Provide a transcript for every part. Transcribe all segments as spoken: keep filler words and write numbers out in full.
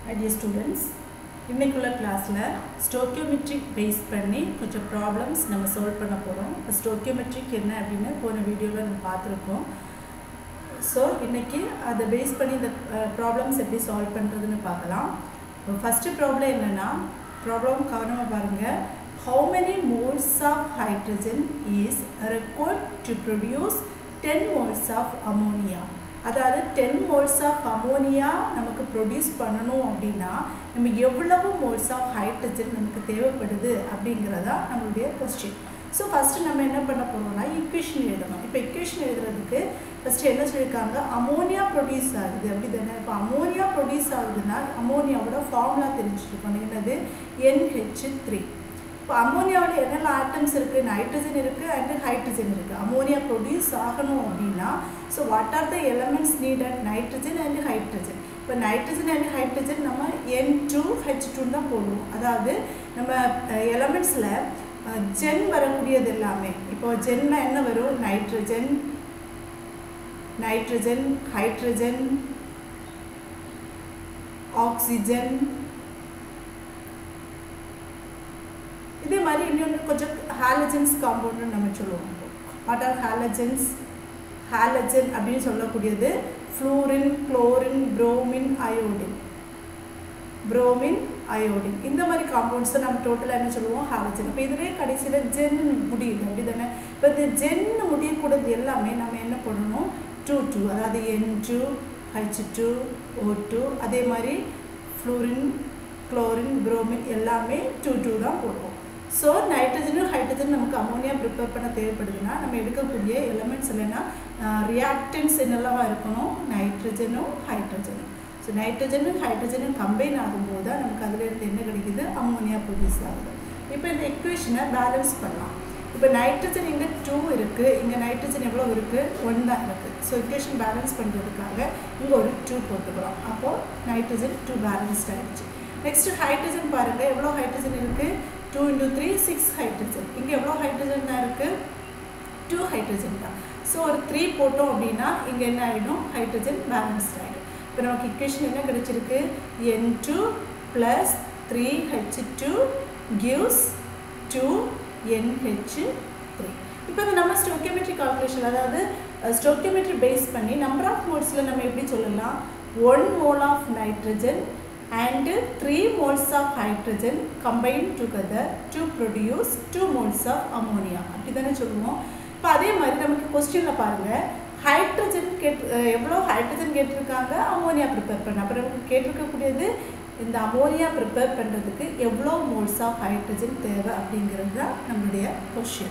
Dear students, இன்னைக்குள்ள கிளாஸ்ல ஸ்டோக்கியோமெட்ரிக் base பண்ணி கொஞ்சம் ப்ராப்ளம்ஸ் நம்ம சால்வ் பண்ண போறோம். ஸ்டோக்கியோமெட்ரிக் என்ன அப்படினு போன வீடியோல நம்ம பார்த்திருக்கோம். சோ இன்னைக்கு அத பேஸ் பண்ணி இந்த ப்ராப்ளம்ஸ் எப்படி சால்வ் பண்றதுன்னு பார்க்கலாம். ஃபர்ஸ்ட் ப்ராப்ளம் என்னன்னா ப்ராப்ளம் கவனமா பாருங்க. How many moles of hydrogen is required to produce ten moles of ammonia? அதாவது ten moles of ammonia நமக்கு ப்ரொடியூஸ் பண்ணனும் அப்படினா நம்ம எவ்வளவு moles of hydrogen நமக்கு தேவைப்படுது அப்படிங்கறதா நம்மளுடைய क्वेश्चन. சோ ஃபர்ஸ்ட் நம்ம என்ன பண்ண போறோம்னா ஈக்குவேஷன் எழுதணும். இப்போ ஈக்குவேஷன் எழுதுறதுக்கு ஃபர்ஸ்ட் என்ன சொல்லிருக்காங்க அமோனியா ப்ரொடியூஸ் ஆகுது அப்படிதானே. இப்போ அமோனியா ப்ரொடியூஸ் ஆகுதுனா அமோனியாவோட ஃபார்முலா தெரிஞ்சிருக்கணும். என்னது N H three. இப்போ அமோனியாவோட என்னென்ன ஆட்டம்ஸ் இருக்கு நைட்ரஜன் இருக்கு and ஹைட்ரஜன் இருக்கு. அமோனியா ப்ரொடியூஸ் ஆகணும் அப்படினா so what are the elements needed nitrogen and hydrogen. இப்போ நைட்ரஜன் and ஹைட்ரஜன் நம்ம N two H two தான் போடுவோம். அதாவது நம்ம எலிமெண்ட்ஸ்ல ஜென் வரக்கூடியது எல்லாமே இப்போ ஜென்னா என்ன வரும் நைட்ரஜன் நைட்ரஜன் ஹைட்ரஜன் ஆக்ஸிஜன் இதே மாதிரி இன்னொரு கொஞ்சம் ஹாலஜன்ஸ் காம்பவுண்ட் நம்ம சொல்லுவோம். வாட் ஆர் ஹாலஜன்ஸ் ஹாலஜன் அப்படின்னு சொல்லக்கூடியது fluorine chlorine bromine iodine bromine iodine இந்த மாதிரி காம்பவுண்ட்ஸ் நம்ம டோட்டலாக என்ன சொல்லுவோம் ஹாலஜன். இப்போ இதுலேயே கடைசியில் ஜென் முடியுது அப்படி தானே. இப்போ இந்த ஜென் முடியக்கூடாது எல்லாமே நம்ம என்ன பண்ணணும் டூ டூ அதாவது N two H two O two அதே மாதிரி ஃப்ளூரின் குளோரின் புரோமின் எல்லாமே டூ டூ தான் போடுவோம். ஸோ நைட்ரஜனும் ஹைட்ரஜன் நமக்கு அமோனியா ப்ரிப்பேர் பண்ண தேவைப்படுதுன்னா நம்ம எடுக்கக்கூடிய எலிமெண்ட்ஸ் இல்லைன்னா ரியாக்டன்ஸ் என்னெல்லாம் இருக்கணும் நைட்ரஜனும் ஹைட்ரஜனும். ஸோ நைட்ரஜனும் ஹைட்ரஜனும் கம்பைன் ஆகும்போது தான் நமக்கு அதில் இருந்து என்ன கிடைக்குது அமோனியா ப்ரொடியூஸ் ஆகுது. இப்போ இந்த இக்குவேஷனை பேலன்ஸ் பண்ணலாம். இப்போ நைட்ரஜன் இங்கே டூ இருக்குது இங்கே நைட்ரஜன் எவ்வளோ இருக்குது ஒன் தான் இருக்குது. ஸோ இக்குவேஷன் பேலன்ஸ் பண்ணுறதுக்காக இங்கே ஒரு டூ போட்டுக்கலாம். அப்போது நைட்ரஜன் டூ பேலன்ஸ்ட் ஆகிடுச்சு. நெக்ஸ்ட்டு ஹைட்ரஜன் பாருங்கள் எவ்வளோ ஹைட்ரஜன் இருக்குது two into three six hydrogen. இங்கே எவ்வளோ ஹைட்ரஜன் தான் இருக்குது டூ ஹைட்ரஜன் தான். ஸோ ஒரு த்ரீ போட்டோம் அப்படின்னா இங்கே என்ன ஆகிடும் ஹைட்ரஜன் பேலன்ஸ்ட் ஆகிடும். இப்போ நமக்கு இக்குவேஷன் என்ன கிடைச்சிருக்கு N two plus three H two gives two N H three. இப்போ இந்த நம்ம ஸ்டோக்கியோமெட்ரி கால்குலேஷன் அதாவது ஸ்டோக்கியோமெட்ரி பேஸ் பண்ணி நம்பர் ஆஃப் மோல்ஸில் நம்ம எப்படி சொல்லலாம் one mole of nitrogen and three moles of hydrogen combined together to produce two moles of ammonia அப்படிதானே சொல்லுவோம். இப்போ அதே மாதிரி நமக்கு क्वेश्चनல பாருங்க ஹைட்ரஜன் கேட் எவ்வளோ ஹைட்ரஜன் கேட்டிருக்காங்க அமோனியா ப்ரிப்பேர் பண்ண. அப்புறம் நமக்கு கேட்டிருக்கக்கூடியது இந்த அமோனியா ப்ரிப்பேர் பண்ணுறதுக்கு எவ்வளோ மோல்ஸ் ஆஃப் ஹைட்ரஜன் தேவை அப்படிங்கிறது தான் நம்மளுடைய क्वेश्चन.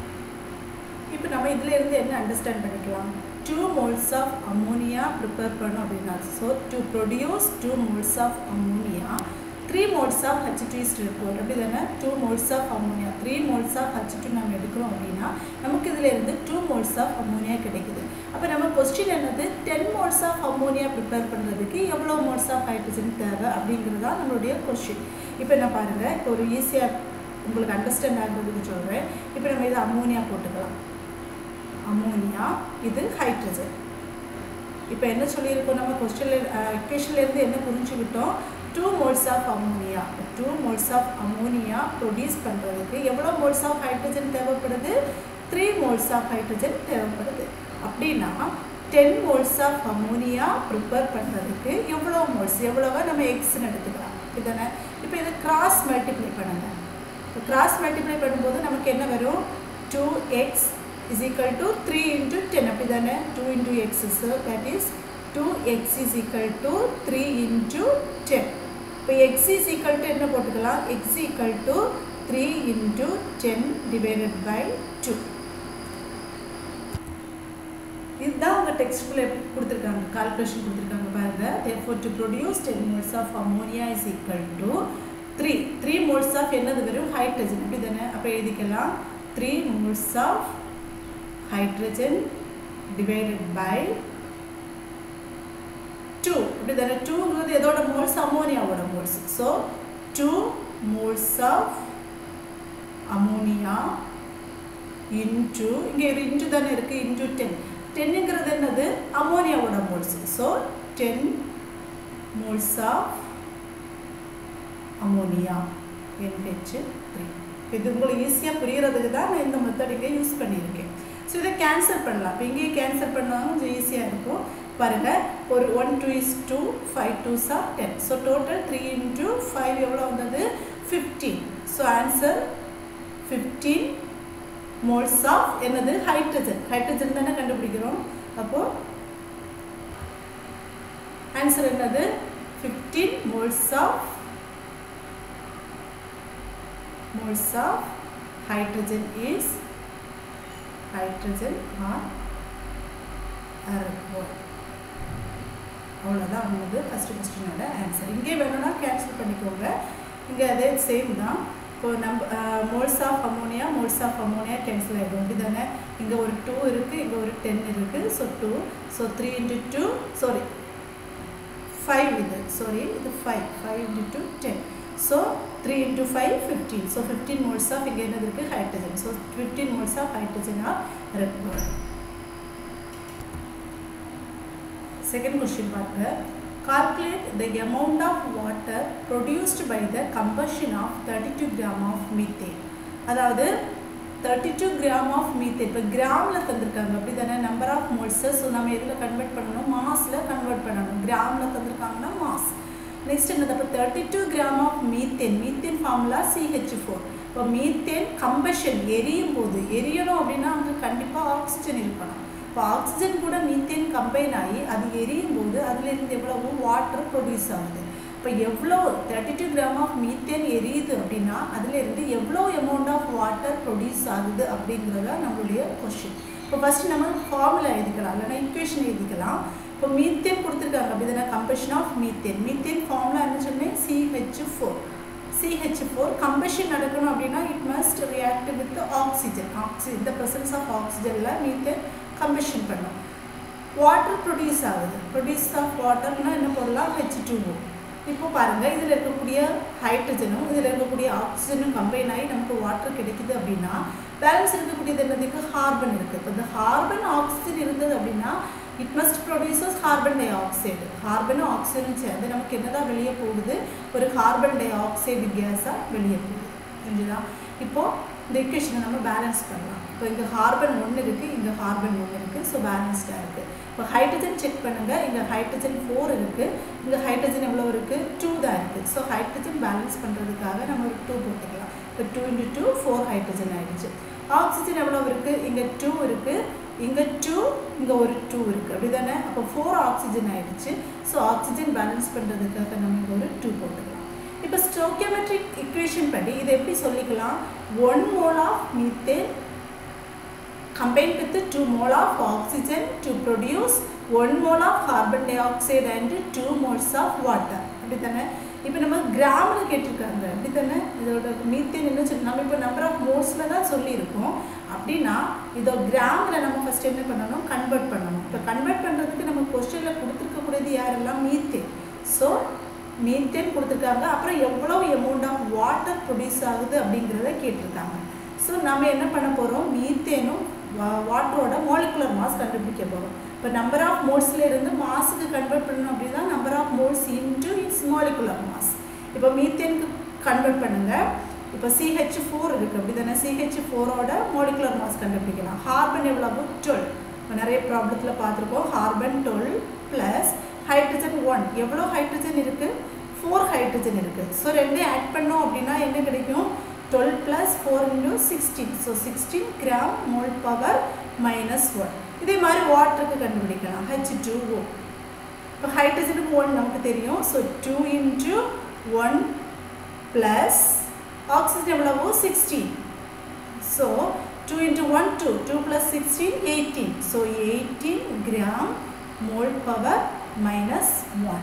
இப்போ நம்ம இதில் இருந்து என்ன அண்டர்ஸ்டாண்ட் பண்ணிக்கலாம் two moles of ammonia prepare பண்ணோம் அப்படின்னா so to produce two moles of ammonia three moles of H two is required அப்படி தானே. two moles of ammonia three moles of H two நம்ம எடுக்கிறோம் அப்படின்னா நமக்கு இதில் இருந்து two moles of ammonia கிடைக்குது. அப்போ நம்ம கொஸ்டின் என்னது ten moles of ammonia prepare பண்ணுறதுக்கு எவ்வளோ moles of hydrogen தேவை அப்படிங்கிறது தான் நம்மளுடைய கொஸ்டின். இப்போ என்ன பாருங்கள் இப்போ ஒரு ஈஸியாக உங்களுக்கு அண்டர்ஸ்டாண்ட் ஆகுறதுக்கு சொல்கிறேன். இப்போ நம்ம இது அம்மோனியா போட்டுக்கலாம் அம்மோனியா இது ஹைட்ரஜன். இப்போ என்ன சொல்லியிருக்கோம் நம்ம கொஸ்டினில் இக்குவேஷன்லேருந்து என்ன புரிஞ்சுக்கிட்டோம் two moles of ammonia two moles of ammonia produce பண்ணுறதுக்கு எவ்வளோ மோல்ஸ் ஆஃப் ஹைட்ரஜன் தேவைப்படுது த்ரீ மோல்ஸ் ஆஃப் ஹைட்ரஜன் தேவைப்படுது. அப்படின்னா ten moles of ammonia prepare பண்ணுறதுக்கு எவ்வளோ மோல்ஸ் எவ்வளவோ நம்ம எக்ஸ்ன்னு எடுத்துக்கலாம் இதுதானே. இப்போ இதை கிராஸ் மல்டிப்ளை பண்ணுங்கள். இப்போ கிராஸ் மல்டிப்ளை பண்ணும்போது நமக்கு என்ன வரும் two x is equal to three into ten அப்படி தானே two into x so that is two x is equal to three into ten. இப்போ x is equal to என்ன போட்டுக்கலாம் x equal to three into ten divided by two. இதுதான் உங்கள் டெக்ஸ்ட்ல கொடுத்துருக்காங்க calculation கொடுத்துருக்காங்க பாருங்க. therefore to produce ten moles of ammonia is equal to three three moles of என்னது வரும் ஹைட்ரஜன் அப்படி தானே. அப்போ எழுதிக்கலாம் three moles of hydrogen divided by two அப்படி தானே. டூங்கிறது எதோட மோல்ஸ் அம்மோனியாவோட moles. So two moles of ammonia into இங்கே ஒரு இன்டூ தானே இருக்குது இன்டூ டென் டென்னுங்கிறது என்னது அம்மோனியாவோட moles. So ten moles of ammonia N H three. இது உங்களுக்கு ஈஸியாக புரியறதுக்கு தான் நான் இந்த மெத்தட் இங்கே யூஸ் பண்ணியிருக்கேன். ஸோ இதை கேன்சல் பண்ணலாம். இப்போ இங்கேயே கேன்சல் பண்ணாலும் கொஞ்சம் ஈஸியாக இருக்கும். பாருங்கள், ஒரு one two is two, five twos are ten. So total three into five எவ்வளோ வந்தது? Fifteen. So answer fifteen moles of என்னது? ஹைட்ரஜன். ஹைட்ரஜன் தானே கண்டுபிடிக்கிறோம். அப்போது ஆன்சர் என்னது? Fifteen moles of moles of hydrogen is hydrogen or required. அவ்வளோதான் உங்களுக்கு first கொஸ்டினோட answer. இங்கே வேணும்னா கேன்சல் பண்ணிக்கோங்க. இங்கே அதே சேம் தான். இப்போ நம்ம moles of ammonia moles of ammonia cancel ஆகிடும். அப்படி தானே? இங்கே ஒரு டூ இருக்குது, இங்கே ஒரு டென் இருக்குது. So two, so three into two, sorry five இது, சாரி இது five, five into two ten. So three into five, fifteen. So fifteen moles of இங்கே என்னது இருக்கு? hydrogen. So fifteen moles of hydrogen are required. Second question பாருங்க. Calculate the amount of water produced by the combustion of thirty-two gram of methane. அதாவது thirty-two gram of methane. இப்போ கிராமில் தந்திருக்காங்க. அப்படி தானே? Number of மோல்ஸை so நம்ம எதில் convert பண்ணணும்? மாஸில் convert பண்ணணும். கிராமில் தந்திருக்காங்கன்னா மாஸ். நெக்ஸ்ட் என்னது? அப்போ thirty two gram of methane. Methane formula C H four. இப்போ மீத்தேன் கம்பஷன் எரியும் போது எரியணும் அப்படின்னா அங்கே கண்டிப்பாக ஆக்சிஜன் இருக்கணும். இப்போ ஆக்சிஜன் கூட மீத்தேன் கம்பைன் ஆகி அது எரியும் போது அதுலேருந்து எவ்வளவு வாட்டர் ப்ரொடியூஸ் ஆகுது. இப்போ எவ்வளோ thirty two gram of methane எரியுது அப்படின்னா அதுலேருந்து எவ்வளோ அமௌண்ட் ஆஃப் வாட்டர் ப்ரொடியூஸ் ஆகுது அப்படிங்கிறதா நம்மளுடைய கொஸ்டின். இப்போ ஃபஸ்ட்டு நம்ம ஃபார்முலா எழுதிக்கலாம், இல்லைன்னா இக்குவேஷன் எழுதிக்கலாம். இப்போ மீத்தேன் கொடுத்துருக்காங்க. அப்படி தானே? Combustion of methane. Methane formula என்ன சொன்னேன்? C H four. C H four combustion நடக்கணும் அப்படின்னா it must react with oxygen. Oxy இந்த ப்ரெசன்ஸ் ஆஃப் ஆக்சிஜனில் மீத்தேன் கம்பஷன் பண்ணும். வாட்டர் ப்ரொடியூஸ் ஆகுது. ப்ரொடியூஸ் ஆஃப் வாட்டர்னா என்ன பண்ணலாம்? H two O. இப்போ பாருங்கள், இதில் இருக்கக்கூடிய ஹைட்ரஜனும் இதில் இருக்கக்கூடிய ஆக்சிஜனும் கம்பைன் ஆகி நமக்கு வாட்டர் கிடைக்குது அப்படின்னா பேலன்ஸ் இருக்கக்கூடியது என்னதுக்கு? கார்பன் இருக்குது. இப்போ இந்த கார்பன் ஆக்சிஜன் இருந்தது அப்படின்னா it must produces carbon dioxide. கார்பனும் ஆக்சிஜனும் சேர்ந்து நமக்கு என்னதான் வெளியே போகுது? ஒரு கார்பன் டை ஆக்சைடு கேஸாக வெளியே போகுது. புரிஞ்சுதா? இப்போது இந்த இக்குவேஷனை நம்ம பேலன்ஸ் பண்ணலாம். இப்போ இங்கே கார்பன் ஒன்று இருக்குது, இங்கே கார்பன் ஒன்று இருக்குது. ஸோ பேலன்ஸ்டாக இருக்குது. இப்போ ஹைட்ரஜன் செக் பண்ணுங்கள். இங்கே ஹைட்ரஜன் ஃபோர் இருக்குது, இங்கே ஹைட்ரஜன் எவ்வளோ இருக்குது? டூ தான் இருக்குது. ஸோ ஹைட்ரஜன் பேலன்ஸ் பண்ணுறதுக்காக நம்ம ஒரு டூ போட்டுக்கலாம். இப்போ two into two four hydrogen ஆகிடுச்சு. ஆக்சிஜன் எவ்வளோ இருக்குது? இங்கே டூ இருக்குது, இங்கே டூ, இங்கே ஒரு டூ இருக்குது. அப்படி தானே? அப்போ ஃபோர் ஆக்சிஜன் ஆகிடுச்சு. ஸோ ஆக்சிஜன் பேலன்ஸ் பண்ணுறதுக்காக நம்ம இங்கே ஒரு டூ போட்டுக்கலாம். இப்போ ஸ்டோக்கியோமெட்ரிக் இக்குவேஷன் படி இதை எப்படி சொல்லிக்கலாம்? One mole of methane combined with two mole of oxygen to produce one mole of carbon dioxide and two moles of water. அப்படி தானே? இப்போ நம்ம கிராமில் கேட்டிருக்காங்க. அப்படி தானே? இதோட மீத்தேன் என்ன சொல்லி நம்ம இப்போ நம்பர் ஆஃப் மோல்ஸில் தான் சொல்லியிருக்கோம். அப்படின்னா இதோ கிராமில் நம்ம ஃபஸ்ட் என்ன பண்ணணும்? கன்வெர்ட் பண்ணணும். இப்போ கன்வெர்ட் பண்ணுறதுக்கு நம்ம கொஸ்டினில் கொடுத்துருக்கக்கூடியது யாரெல்லாம்? மீத்தேன். ஸோ மீத்தேன் கொடுத்துருக்காங்க. அப்புறம் எவ்வளோ அமௌண்ட் ஆஃப் வாட்டர் ப்ரொடியூஸ் ஆகுது அப்படிங்கிறத கேட்டிருக்காங்க. ஸோ நம்ம என்ன பண்ண போகிறோம்? மீத்தேனும் வாட்டரோட மாலிகுலர் மாஸ் கண்டுபிடிக்க போகிறோம். இப்போ நம்பர் ஆஃப் மோல்ஸில் இருந்து மாஸுக்கு கன்வெர்ட் பண்ணணும் அப்படின்னா number of moles into its molecular mass. இப்போ மீத்தேனுக்கு கன்வெர்ட் பண்ணுங்கள். இப்போ சி ஹெச் ஃபோர் இருக்குது. அப்படி தானே? சி ஹெச் ஃபோரோட மாலிகுலர் மாஸ் கண்டுபிடிக்கலாம். கார்பன் எவ்வளவு? டுவெல். இப்போ நிறைய ப்ராப்ளத்தில் பார்த்துருக்கோம். Carbon twelve plus hydrogen one. எவ்வளோ ஹைட்ரஜன் இருக்குது? ஃபோர் ஹைட்ரஜன் இருக்குது. ஸோ ரெண்டையும் ஆட் பண்ணோம் அப்படின்னா என்ன கிடைக்கும்? twelve plus four into sixteen. So sixteen gram mole power minus one. இதே மாதிரி வாட்டருக்கு கண்டுபிடிக்கலாம். H two O. இப்போ ஹைட்ரஜனுக்கு one நமக்கு தெரியும். So two into one plus oxygen எவ்வளவு? sixteen. So two into one, two. two plus sixteen, eighteen. So eighteen gram mole power minus one.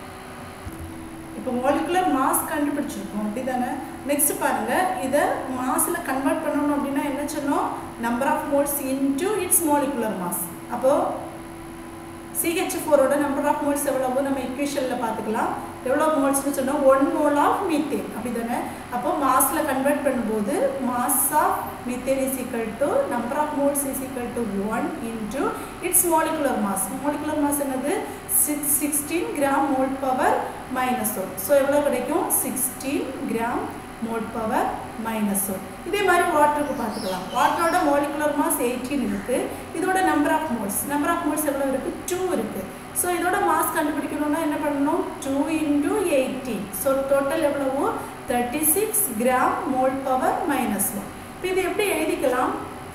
இப்போ molecular mass கண்டுபிடிச்சிருக்கோம். அப்படி தானே? நெக்ஸ்ட் பாருங்கள், இதை மாஸில் கன்வெர்ட் பண்ணணும் அப்படின்னா என்ன சொன்னோம்? Number of moles into its molecular mass. அப்போது சி ஹெச் ஃபோரோட நம்பர் ஆஃப் மோல்ஸ் எவ்வளவு நம்ம இக்குவேஷனில் பார்த்துக்கலாம். எவ்வளோ மோல்ஸ்னு சொன்னால் ஒன் மோல் ஆஃப் மீத்தேன் அப்படி தானே. அப்போ மாஸில் கன்வெர்ட் பண்ணும்போது mass of methane is equal to number of moles is equal to one into its molecular mass. Molecular mass என்னது six sixteen gram mole power minus one. So எவ்வளோ கிடைக்கும் sixteen gram mole power minus one. இதே மாதிரி வாட்டருக்கு பார்த்துக்கலாம். வாட்டரோட molecular mass eighteen இருக்குது. இதோட number of moles number of moles எவ்வளோ இருக்குது டூ இருக்குது. ஸோ இதோட மாஸ் கண்டுபிடிக்கணும்னா என்ன பண்ணணும் two into eighteen. So total எவ்வளவோ thirty six gram mole power minus one. இப்போ இது எப்படி எழுதிக்கலாம்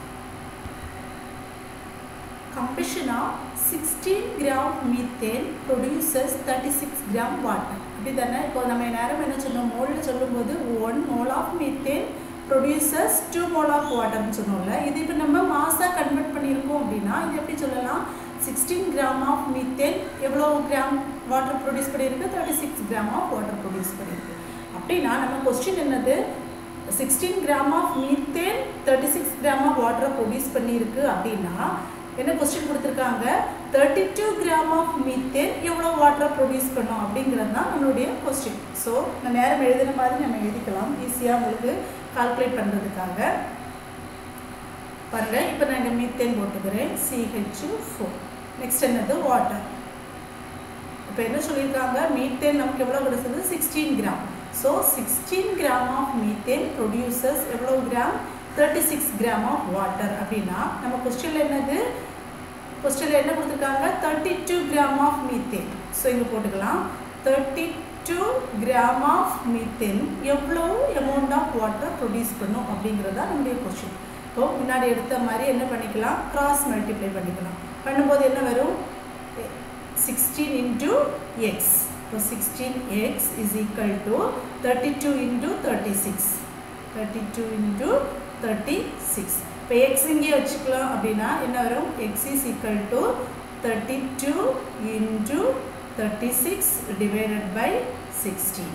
combustion of sixteen gram methane produces thirty six gram water அப்படி தானே. இப்போ நம்ம நேரம் என்ன சொன்னோம் மோல்னு சொல்லும்போது one mole of methane produces two mole of வாட்டர்னு சொன்னோம்ல. இது இப்போ நம்ம மாஸாக கன்வெர்ட் பண்ணியிருக்கோம் அப்படின்னா இது எப்படி சொல்லலாம் சிக்ஸ்டீன் கிராம் ஆஃப் மீத்தேன் எவ்வளோ கிராம் வாட்டர் ப்ரொடியூஸ் பண்ணியிருக்கு thirty six gram of water produce பண்ணியிருக்கு. அப்படின்னா நம்ம கொஸ்டின் என்னது sixteen gram of methane thirty six gram of வாட்டரை ப்ரொடியூஸ் பண்ணியிருக்கு அப்படின்னா என்ன கொஸ்டின் கொடுத்துருக்காங்க thirty two gram of methane எவ்வளோ வாட்டரை ப்ரொடியூஸ் பண்ணோம் அப்படிங்கிறது தான் நம்மளுடைய கொஸ்டின். ஸோ நம்ம நேரம் எழுதுன மாதிரி நம்ம எழுதிக்கலாம் ஈஸியாக உங்களுக்கு கால்குலேட் பண்ணுறதுக்காக. பாருங்கள் இப்போ நான் இங்கே மீத்தேன் போட்டுக்கிறேன் சி ஹெச் ஃபோர். நெக்ஸ்ட் என்னது வாட்டர். இப்போ என்ன சொல்லியிருக்காங்க மீத்தேன் நமக்கு எவ்வளோ கிடைச்சது sixteen gram. So sixteen gram of methane producers எவ்வளோ gram thirty six gram of water. அப்படின்னா நம்ம கொஸ்டினில் என்னது கொஸ்டினில் என்ன கொடுத்துருக்காங்க thirty two gram of methane. So இங்கே போட்டுக்கலாம் thirty two gram of methane எவ்வளோ அமௌண்ட் ஆஃப் வாட்டர் ப்ரொடியூஸ் பண்ணும் அப்படிங்கிறது தான் நம்முடைய கொஸ்டின். இப்போ முன்னாடி எடுத்த மாதிரி என்ன பண்ணிக்கலாம் கிராஸ் மல்டிப்ளை பண்ணிக்கலாம். பண்ணும்போது என்ன வரும் சிக்ஸ்டீன் இன்டூ எக்ஸ். இப்போ sixteen x is equal to thirty two into thirty six thirty two into thirty six. இப்போ எக்ஸ் இங்கே வச்சுக்கலாம் அப்படின்னா என்ன வரும் x is equal to thirty two into thirty six divided by sixteen.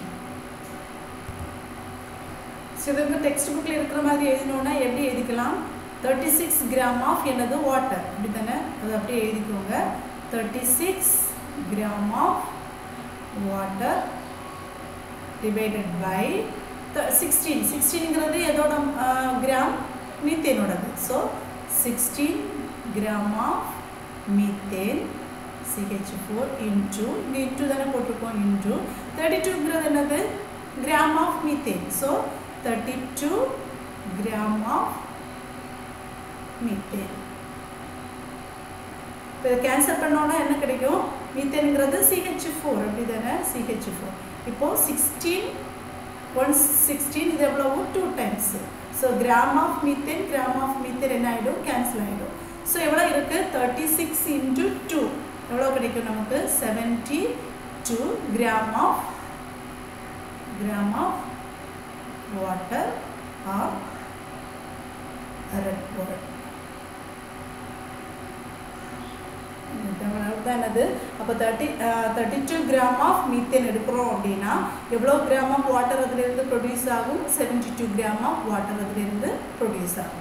So இதுக்கு text புக்கில் இருக்கிற மாதிரி எழுதினோன்னா எப்படி எழுதிக்கலாம் தேர்ட்டி சிக்ஸ் கிராம் ஆஃப் என்னது வாட்டர் அப்படி தானே அது அப்படியே எழுதிக்கோங்க thirty six gram of water divided by sixteen. சிக்ஸ்டீன்ங்கிறது எதோட கிராம் மீத்தேனோடது. So sixteen gram of methane C H four into இங்கே இன்டூ தானே போட்டிருக்கோம் இன்டூ தேர்ட்டி டூங்கிறது என்னது gram of methane. So thirty two gram of methane. இப்போ இதை கேன்சல் பண்ணோன்னா என்ன கிடைக்கும் மீத்தேனுங்கிறது சி ஹெச் ஃபோர் அப்படி தானே சி ஹெச் ஃபோர். இப்போது சிக்ஸ்டீன் ஒன் சிக்ஸ்டீன் இது எவ்வளவு two times. So gram of methane gram of methane என்ன ஆகிடும் கேன்சல் ஆகிடும். ஸோ எவ்வளோ இருக்குது தேர்ட்டி சிக்ஸ் இன்டூ டூ எவ்வளோ கிடைக்கும் நமக்கு seventy two gram of gram of water or red water. என்னது அப்போ thirty thirty two gram of methane எடுக்கிறோம் அப்படின்னா எவ்வளோ கிராம் ஆஃப் வாட்டர் அதிலிருந்து ப்ரொடியூஸ் ஆகும் seventy two gram of water அதிலிருந்து ப்ரொடியூஸ் ஆகும்.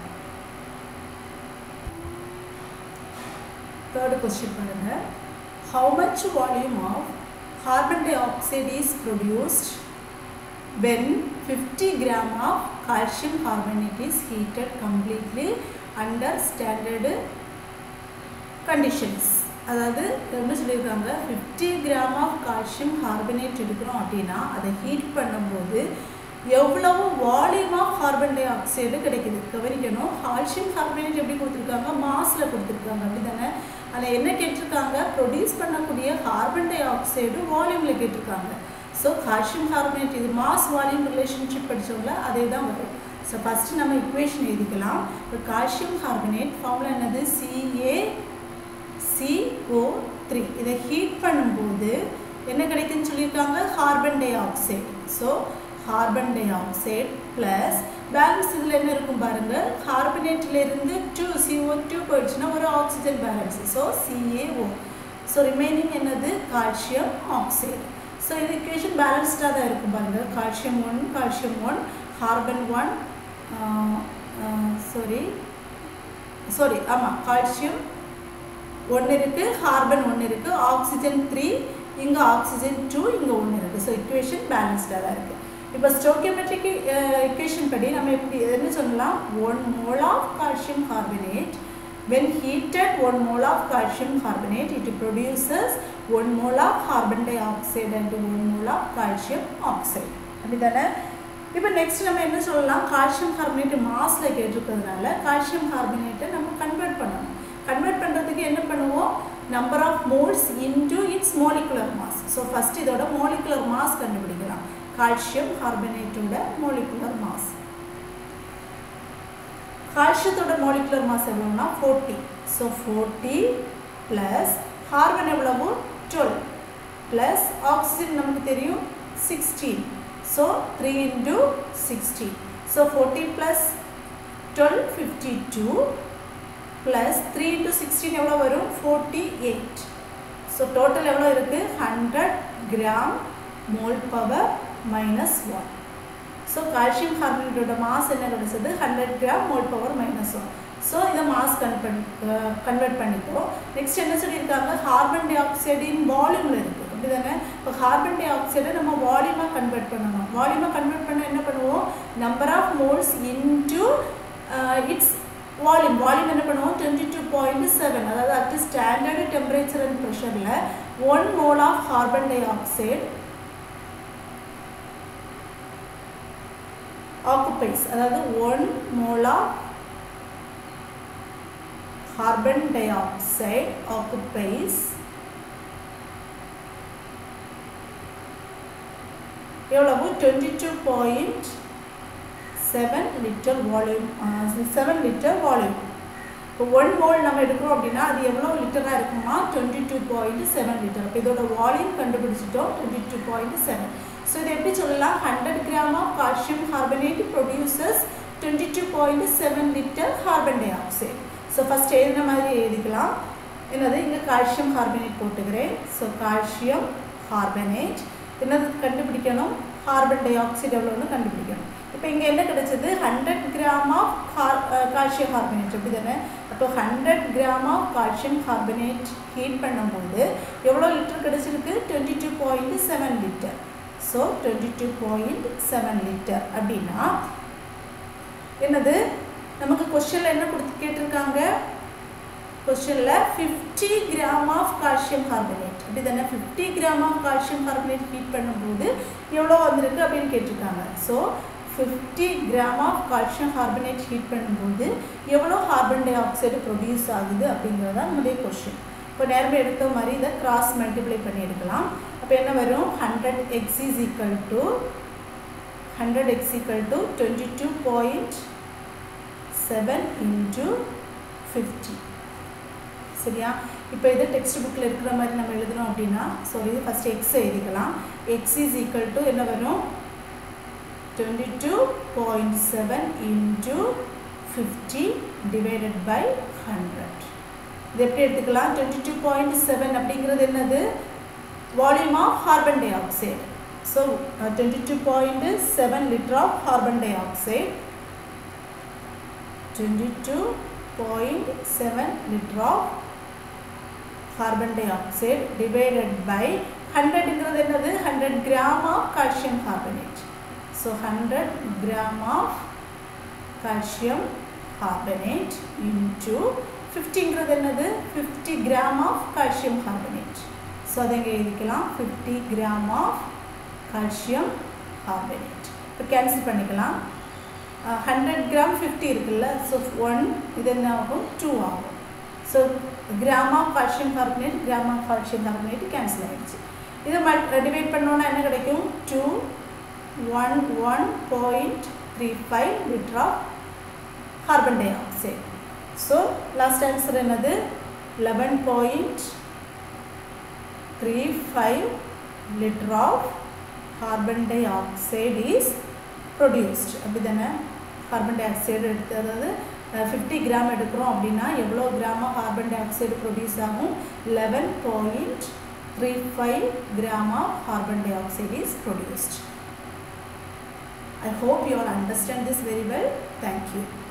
தேர்ட் கொஸ்டின் பாருங்க how much volume of carbon dioxide is produced when fifty gram of calcium carbonate is heated completely under standard conditions. அதாவது என்ன சொல்லியிருக்காங்க fifty gram of calcium carbonate எடுக்கிறோம் அப்படின்னா அதை heat பண்ணும்போது எவ்வளவு volume of carbon dioxide கிடைக்குது கவனிக்கணும். கால்சியம் கார்பனேட் எப்படி கொடுத்துருக்காங்க மாஸில் கொடுத்துருக்காங்க அப்படி தானே. அதில் என்ன கேட்டிருக்காங்க ப்ரொடியூஸ் பண்ணக்கூடிய கார்பன் டை ஆக்சைடு வால்யூமில் கேட்டிருக்காங்க. ஸோ கால்சியம் கார்பனேட் இது மாஸ் வால்யூம் ரிலேஷன்ஷிப் படித்தவங்கள அதே தான் வரும். ஸோ ஃபஸ்ட்டு நம்ம இக்குவேஷன் எழுதிக்கலாம். இப்போ கால்சியம் கார்பனேட் ஃபார்முலா என்னது சிஏ சி ஓ த்ரீ. இதை ஹீட் பண்ணும்போது என்ன கிடைக்குன்னு சொல்லியிருக்காங்க carbon dioxide. So carbon dioxide plus balance இதில் என்ன இருக்கும் பாருங்கள் கார்பனேட்லேருந்து டூ சிஓ டூ போயிடுச்சுன்னா ஒரு oxygen balance. So C A O. So remaining என்னது கால்சியம் ஆக்சைடு. ஸோ இது இக்குவேஷன் பேலன்ஸ்டாக தான் இருக்கும் பாருங்கள் calcium one calcium one carbon one sorry sorry ஆமாம் கால்சியம் ஒன்று இருக்குது கார்பன் ஒன்று இருக்குது ஆக்சிஜன் த்ரீ இங்கே ஆக்சிஜன் டூ, இங்கே ஒன்று இருக்குது. ஸோ இக்குவேஷன் பேலன்ஸ்டாக தான் இருக்குது. இப்போ ஸ்டோக்கியோமெட்ரிக் இக்குவேஷன் படி நம்ம எப்படி என்ன சொல்லலாம், one mole of calcium carbonate when heated one mole of calcium carbonate it produces one mole of carbon dioxide and one mole of calcium oxide. அப்படிதானே? இப்போ நெக்ஸ்ட் நம்ம என்ன சொல்லலாம், கால்சியம் கார்பனேட் மாஸில் கேட்டிருக்கிறதுனால கால்சியம் கார்பனேட்டை நம்ம கன்வெர்ட் பண்ணணும். கன்வெர்ட் பண்ணுறதுக்கு என்ன பண்ணுவோம், number of moles into its molecular mass. So first இதோட மோலிகுலர் மாஸ் கண்டுபிடிக்கலாம். கால்சியம் கார்பனேட்டோட மோலிகுலர் மாஸ், கால்சியத்தோட மோலிகுலர் மாஸ் எவ்வளோனா forty. So forty plus carbon எவ்வளவு twelve ப்ளஸ் ஆக்சிஜன் நமக்கு தெரியும் sixteen. So three into sixteen. So forty plus twelve fifty-two ப்ளஸ் three into sixteen எவ்வளோ வரும் forty-eight. ஸோ டோட்டல் எவ்வளோ இருக்குது one hundred gram mole power minus one. So calcium கார்பனேட்டோட mass என்ன கிடைச்சது, hundred gram mole power minus one. So இதை mass convert convert பண்ணிட்டோம். நெக்ஸ்ட் என்ன சொல்லியிருக்காங்க, கார்பன் டை ஆக்சைடு இன் வால்யூமில் இருக்குது. அப்படி தானே? இப்போ கார்பன் டை ஆக்சைடை நம்ம வால்யூமாக கன்வெர்ட் பண்ணணும். வால்யூமாக கன்வெர்ட் பண்ண என்ன பண்ணுவோம், number of moles into its volume. Volume என்ன பண்ணுவோம், டுவெண்ட்டி டூ பாயிண்ட் செவன். அதாவது அட் ஸ்டாண்டர்டு டெம்பரேச்சர் அண்ட் ப்ரெஷரில் one mole of carbon dioxide occupies, அதாவது one mole of carbon dioxide occupies எவ்வளவு twenty-two point seven liter volume, seven liter volume. இப்போ one mole நம்ம எடுக்கிறோம் அப்படின்னா அது எவ்வளோ லிட்டராக இருக்குமா, twenty-two point seven லிட்டர். இப்போ இதோட வால்யூம் கண்டுபிடிச்சிட்டோம் twenty-two point seven. ஸோ இது எப்படி சொல்லலாம், hundred gram of calcium carbonate produces twenty two point seven litre carbon dioxide. So first எழுதின மாதிரி எழுதிக்கலாம். என்னது, இங்கே கால்சியம் கார்பனேட் போட்டுக்கிறேன். ஸோ கால்சியம் கார்பனேட் என்னது கண்டுபிடிக்கணும், கார்பன் டை ஆக்சைடு எவ்வளோன்னு கண்டுபிடிக்கணும். இப்போ இங்கே என்ன கிடைச்சது, hundred gram of car calcium carbonate. அப்படி தானே? அப்போ hundred gram of calcium carbonate heat பண்ணும்போது எவ்வளோ லிட்டர் கிடைச்சிருக்கு, twenty two point seven litre. So twenty two point seven litre அப்படின்னா என்னது, நமக்கு கொஸ்டினில் என்ன கொடுத்து கேட்டிருக்காங்க, கொஸ்டினில் fifty gram of calcium carbonate. அப்படி தானே? Fifty gram of calcium carbonate heat பண்ணும்போது எவ்வளோ வந்திருக்கு அப்படின்னு கேட்டிருக்காங்க. So fifty gram of calcium carbonate heat பண்ணும்போது எவ்வளோ கார்பன் டை ஆக்சைடு ப்ரொடியூஸ் ஆகுது அப்படிங்கிறது தான் நம்முடைய கொஸ்டின். இப்போ நேரமே எடுத்த மாதிரி இதை கிராஸ் மல்டிப்ளை பண்ணி எடுக்கலாம். அப்போ என்ன வரும், hundred x is equal to hundred x equal to twenty two point seven into fifty. சரியா? இப்போ இதை டெக்ஸ்ட் புக்கில் இருக்கிற மாதிரி நம்ம எழுதணும் அப்படின்னா, ஸோ இது ஃபஸ்ட்டு எக்ஸ் எழுதிக்கலாம். எக்ஸ் இஸ் ஈக்குவல் டு என்ன வரும், twenty two point seven into fifty divided by hundred. இது எப்படி எடுத்துக்கலாம், டுவெண்ட்டி டூ பாயிண்ட் செவன் அப்படிங்கிறது என்னது, volume of carbon dioxide. So twenty two point seven litre of carbon dioxide, twenty two point seven litre of carbon dioxide divided by ஹண்ட்ரட்ங்கிறது என்னது, hundred gram of calcium carbonate. So hundred gram of calcium carbonate into ஃபிஃப்டிங்கிறது என்னது, fifty gram of calcium carbonate. So அதை இங்கே எழுதிக்கலாம், fifty gram of calcium carbonate. இப்போ cancel பண்ணிக்கலாம். Hundred gram fifty இருக்குல்ல, ஸோ ஒன் இது என்ன ஆகும், டூ ஆகும். So gram of calcium carbonate gram of calcium carbonate cancel ஆகிடுச்சு. இதை மல்டி டிவைட் பண்ணோன்னா என்ன கிடைக்கும், two one one point three five litre of carbon dioxide. So last answer என்னது, eleven point three five litre of carbon dioxide is produced. அப்படி தானே? Carbon di oxide எடுத்து, அதாவது ஃபிஃப்டி கிராம் எடுக்கிறோம் அப்படின்னா எவ்வளோ கிராமாக கார்பன் டை ஆக்சைடு ப்ரொடியூஸ் ஆகும், eleven point three five gram of carbon dioxide is produced. I hope you all understand this very well. Thank you.